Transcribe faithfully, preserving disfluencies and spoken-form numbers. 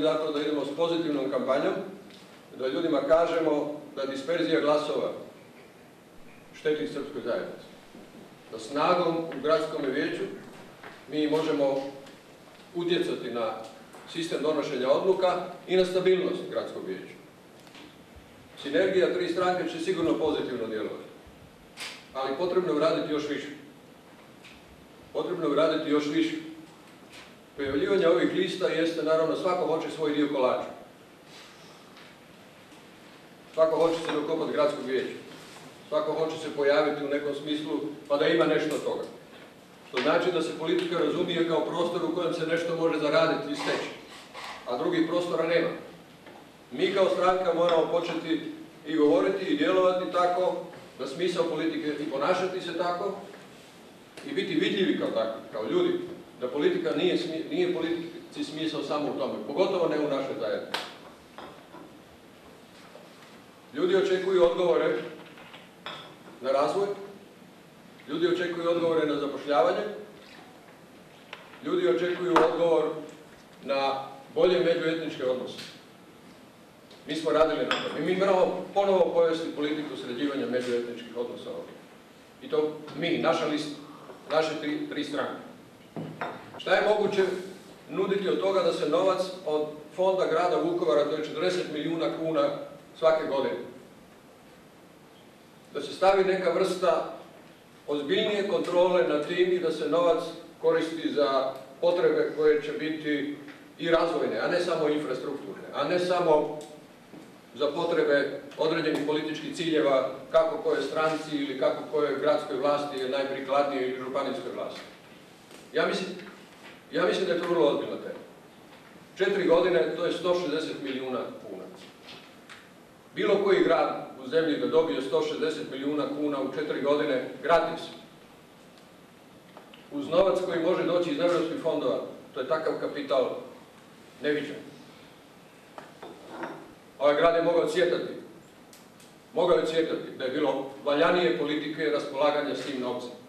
zato da idemo s pozitivnom kampanjom, da ljudima kažemo da disperzija glasova šteti srpskoj zajednici. Da snagom u gradskom vijeću mi možemo utjecati na sistem donošenja odluka i na stabilnost gradskog vijeća. Sinergija tri stranke će sigurno pozitivno djelovati, ali potrebno je uraditi još više. Potrebno je uraditi još više. Pojavljivanje ovih lista jeste, naravno, svako hoće svoj dio kolača. Svako hoće se dokopati gradskog vijeća. Svako hoće se pojaviti u nekom smislu pa da ima nešto od toga. Što znači da se politika razumije kao prostor u kojem se nešto može zaraditi i steći, a drugih prostora nema. Mi kao stranka moramo početi i govoriti i djelovati tako, da smisao politike i ponašati se tako i biti vidljivi kao takvi, kao ljudi. Da politika nije, nije politici smisao samo u tome, pogotovo ne u našoj zajednici. Ljudi očekuju odgovore na razvoj, ljudi očekuju odgovore na zapošljavanje, ljudi očekuju odgovor na bolje međuetničke odnose. Mi smo radili na to. I mi moramo ponovo povesti politiku sređivanja međuetničkih odnosa ovdje. I to mi, naša lista, naše tri, tri stranke. Šta je moguće nuditi od toga da se novac od fonda grada Vukovara, to je četrdeset milijuna kuna svake godine, da se stavi neka vrsta ozbiljnije kontrole na tim i da se novac koristi za potrebe koje će biti i razvojne, a ne samo infrastrukturne, a ne samo za potrebe određenih političkih ciljeva kako koje stranci ili kako koje gradskoj vlasti je najprikladnije ili županijskoj vlasti. Ja mislim, ja mislim da je to vrlo ozbiljna tema. Četiri godine, to je sto šezdeset milijuna kuna. Bilo koji grad u zemlji da dobije sto šezdeset milijuna kuna u četiri godine gratis, uz novac koji može doći iz evropskih fondova, to je takav kapital neviđen. Ovaj grad je mogao cvjetati. Mogao je cvjetati da je bilo valjanije politike raspolaganja s tim novcem.